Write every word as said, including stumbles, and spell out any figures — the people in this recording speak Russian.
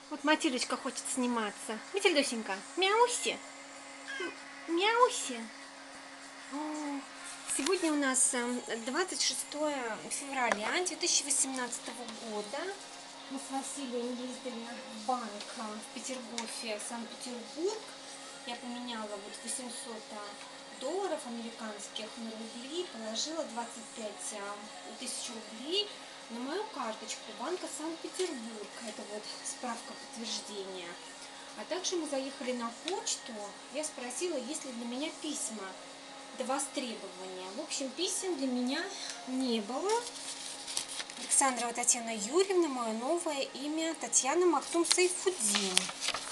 Вот Матильдочка хочет сниматься. Матильдусенька, мяуси. Мяуси. О, сегодня у нас двадцать шестое февраля две тысячи восемнадцатого года. Мы с Василием ездили в банк в Петергофе, Санкт-Петербург. Я поменяла вот восемьсот долларов американских на рубли, положила двадцать пять тысяч рублей на мою карточку банка Санкт-Петербург. Это вот справка подтверждения. А также мы заехали на почту. Я спросила, есть ли для меня письма до востребования. В общем, писем для меня не было. Александрова Татьяна Юрьевна, мое новое имя Татьяна Мактум Сайфуддин.